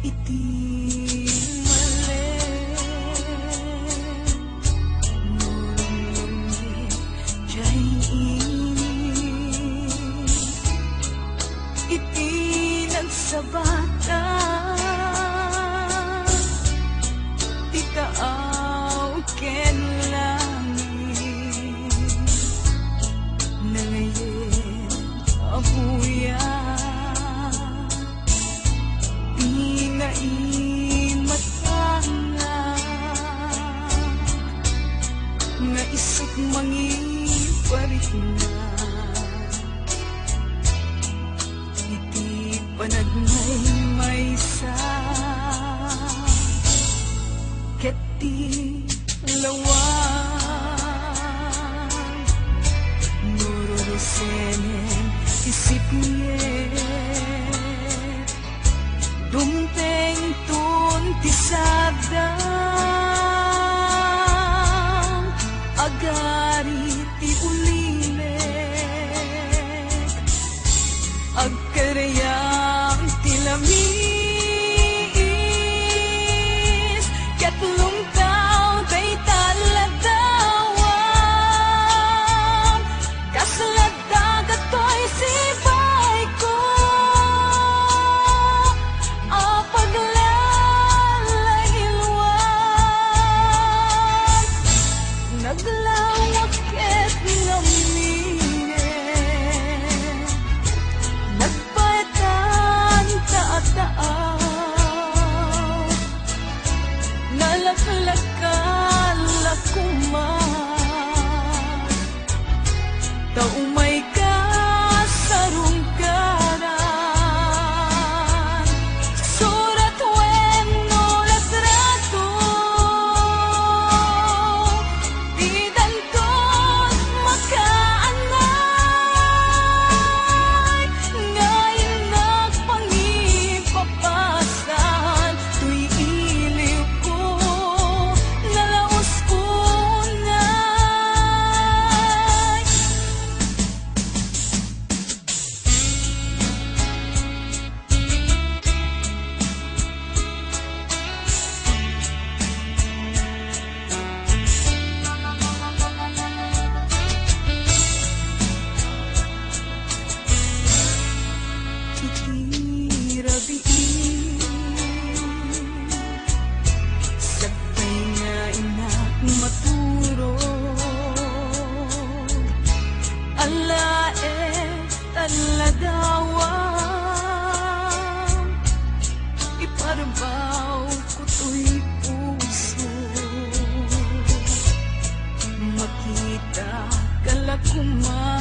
iti mali nurungi jay ini iti nagsabata itaaw ken langit nangayen abuya nga isip mangiparihina iti panagmay maysa ket ti lawan nururusenen isip niye dumteng tun ti sadam agari ti ulinek agkarayang ti lamis ket lumtaw day taladawam kasladagat to'y sibay ko apaglalahilwan naglawak ket namingin nagpaitan taataaw nalaklakal lakuman taumay ka sarungkaran surat wenno latrato di danton makaanay ngayon nagpangipapasan tuy iliw ko nalaos unay iti rabiin sabay nga inak maturo alaet aladawam iparbaw ko to'y puso makita kalakuman